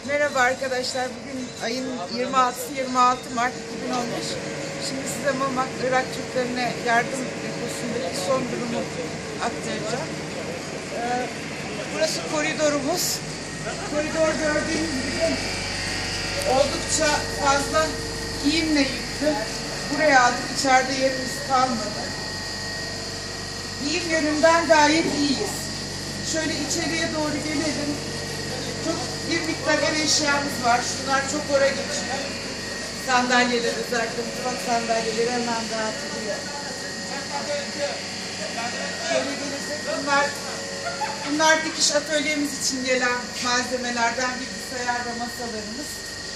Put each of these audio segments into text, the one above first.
Merhaba arkadaşlar. Bugün ayın 26 Mart 2015. Şimdi size Mamak Irak Türklerine yardım deposundaki son durumu aktaracağım. Burası koridorumuz. Koridor gördüğünüz gibi oldukça fazla giyimle yüklü. Buraya aldık. İçeride yerimiz kalmadı. Giyim yönünden gayet iyiyiz. Şöyle içeriye doğru gelelim. Çok bir miktar ev eşyamız var. Şunlar çok ora geçiyor. Sandalyeler, özellikle mutfak sandalyeleri hemen dağıtılıyor. Şöyle gelirsek bunlar dikiş atölyemiz için gelen malzemelerden bilgisayar ve masalarımız.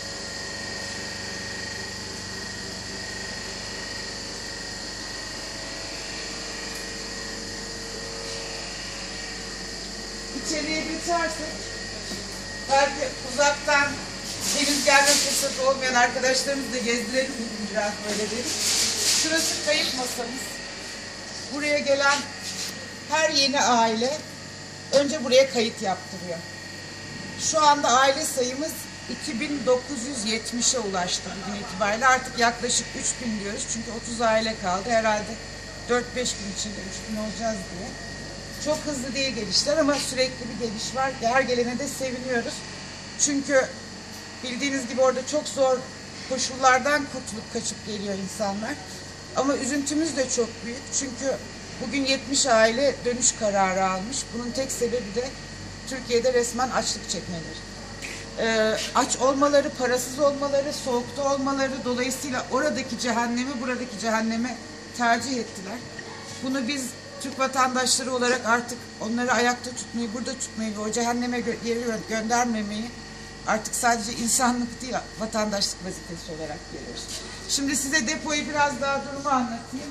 İçeriye geçersek belki uzaktan henüz gelme fırsatı olmayan arkadaşlarımızı da gezdirelim biraz böyle dedik. Şurası kayıt masamız. Buraya gelen her yeni aile önce buraya kayıt yaptırıyor. Şu anda aile sayımız 2970'e ulaştı bugün itibariyle. Artık yaklaşık 3000 diyoruz çünkü 30 aile kaldı. Herhalde 4-5 gün içinde 3000 olacağız diye. Çok hızlı değil gelişler ama sürekli bir geliş var. Her gelene de seviniyoruz. Çünkü bildiğiniz gibi orada çok zor koşullardan kurtulup kaçıp geliyor insanlar. Ama üzüntümüz de çok büyük. Çünkü bugün 70 aile dönüş kararı almış. Bunun tek sebebi de Türkiye'de resmen açlık çekmeleri. Aç olmaları, parasız olmaları, soğukta olmaları, dolayısıyla oradaki cehennemi buradaki cehenneme tercih ettiler. Bunu biz Türk vatandaşları olarak artık onları ayakta tutmayı, burada tutmayı ve o cehenneme geri göndermemeyi artık sadece insanlık değil, vatandaşlık vazifesi olarak görüyoruz. Şimdi size depoyu biraz daha durumu anlatayım.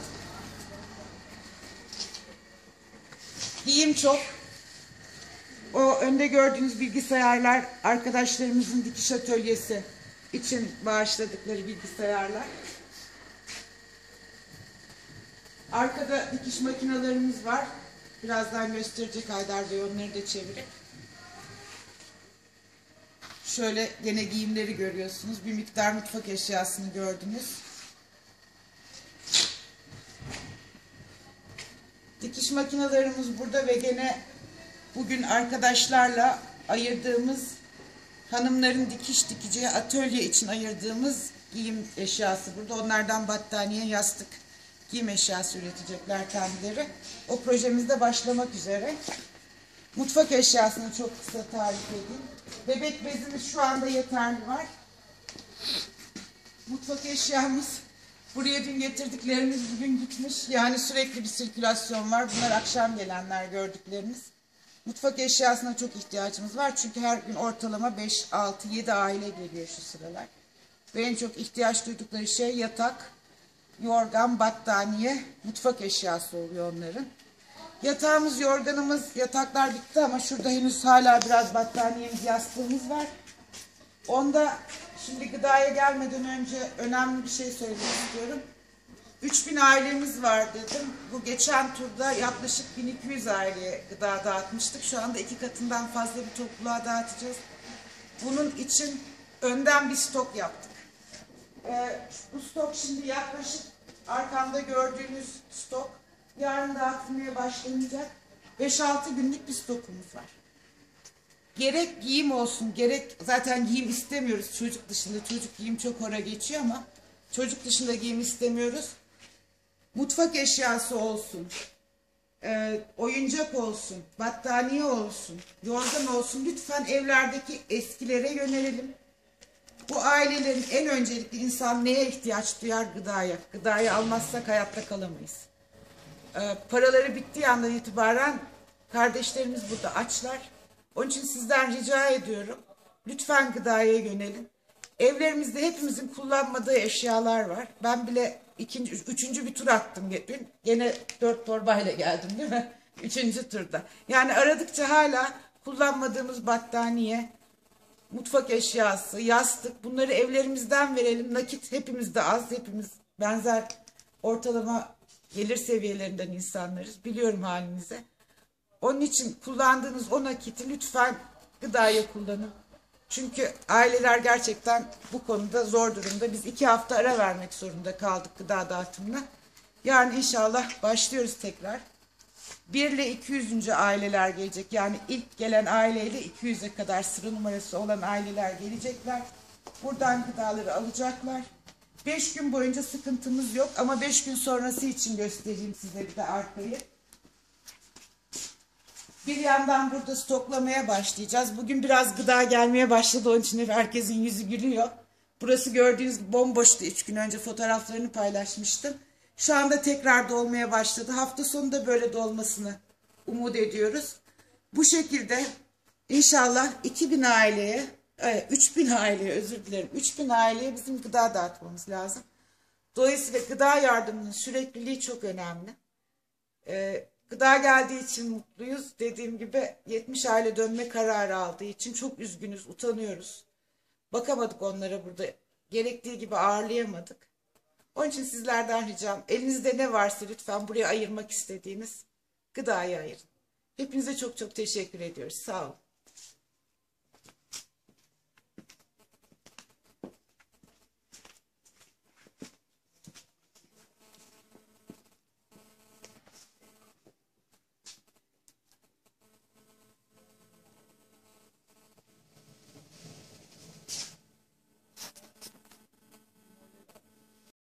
Giyim çok. O önde gördüğünüz bilgisayarlar arkadaşlarımızın dikiş atölyesi için bağışladıkları bilgisayarlar. Arkada dikiş makinelerimiz var. Birazdan gösterecek Haydar Bey, onları da çevirip. Şöyle gene giyimleri görüyorsunuz. Bir miktar mutfak eşyasını gördünüz. Dikiş makinelerimiz burada ve gene bugün arkadaşlarla ayırdığımız hanımların dikiş dikeceği atölye için ayırdığımız giyim eşyası burada. Onlardan battaniye, yastık, giyim eşyası üretecekler kendileri. O projemizde başlamak üzere. Mutfak eşyasını çok kısa tarif edeyim. Bebek bezimiz şu anda yeterli var. Mutfak eşyamız, buraya dün getirdiklerimiz bugün gitmiş. Yani sürekli bir sirkülasyon var. Bunlar akşam gelenler gördüklerimiz. Mutfak eşyasına çok ihtiyacımız var. Çünkü her gün ortalama 5, 6, 7 aile geliyor şu sıralar. Ve en çok ihtiyaç duydukları şey yatak, yorgan, battaniye, mutfak eşyası oluyor onların. Yatağımız, yorganımız, yataklar bitti ama şurada henüz hala biraz battaniyemiz, yastığımız var. Onda şimdi gıdaya gelmeden önce önemli bir şey söylemek istiyorum. 3000 ailemiz var dedim. Bu geçen turda yaklaşık 1200 aileye gıda dağıtmıştık. Şu anda 2 katından fazla bir topluluğa dağıtacağız. Bunun için önden bir stok yaptık. Bu stok şimdi yaklaşık arkamda gördüğünüz stok. Yarın dağıtılmaya başlanacak. 5-6 günlük bir stokumuz var. Gerek giyim olsun, gerek zaten giyim istemiyoruz çocuk dışında. Çocuk giyim çok ora geçiyor ama çocuk dışında giyim istemiyoruz. Mutfak eşyası olsun, oyuncak olsun, battaniye olsun, yorgan olsun. Lütfen evlerdeki eskilere yönelelim. Bu ailelerin en öncelikli insan neye ihtiyaç duyar? Gıdaya. Gıdayı almazsak hayatta kalamayız. Paraları bittiği andan itibaren kardeşlerimiz burada açlar. Onun için sizden rica ediyorum. Lütfen gıdaya yönelin. Evlerimizde hepimizin kullanmadığı eşyalar var. Ben bile üçüncü bir tur attım dün. Gene 4 torbayla geldim değil mi? 3. turda. Yani aradıkça hala kullanmadığımız battaniye, mutfak eşyası, yastık, bunları evlerimizden verelim. Nakit hepimizde az, hepimiz benzer ortalama gelir seviyelerinden insanlarız. Biliyorum halinize. Onun için kullandığınız o nakiti lütfen gıdaya kullanın. Çünkü aileler gerçekten bu konuda zor durumda. Biz 2 hafta ara vermek zorunda kaldık gıda dağıtımına. Yarın inşallah başlıyoruz tekrar. 1 ile 200. aileler gelecek. Yani ilk gelen aileyle 200'e kadar sıra numarası olan aileler gelecekler. Buradan gıdaları alacaklar. 5 gün boyunca sıkıntımız yok ama 5 gün sonrası için göstereyim size bir de arkayı. Bir yandan burada stoklamaya başlayacağız. Bugün biraz gıda gelmeye başladı. Onun için herkesin yüzü gülüyor. Burası gördüğünüz gibi bomboştu. 3 gün önce fotoğraflarını paylaşmıştım. Şu anda tekrar dolmaya başladı. Hafta sonu da böyle dolmasını umut ediyoruz. Bu şekilde inşallah 2000 aileye, 3000 aileye özür dilerim. 3000 aileye bizim gıda dağıtmamız lazım. Dolayısıyla gıda yardımının sürekliliği çok önemli. Gıda geldiği için mutluyuz. Dediğim gibi 70 aile dönme kararı aldığı için çok üzgünüz, utanıyoruz. Bakamadık onlara burada. Gerektiği gibi ağırlayamadık. Onun için sizlerden ricam, elinizde ne varsa lütfen buraya ayırmak istediğiniz gıdayı ayırın. Hepinize çok çok teşekkür ediyoruz. Sağ olun.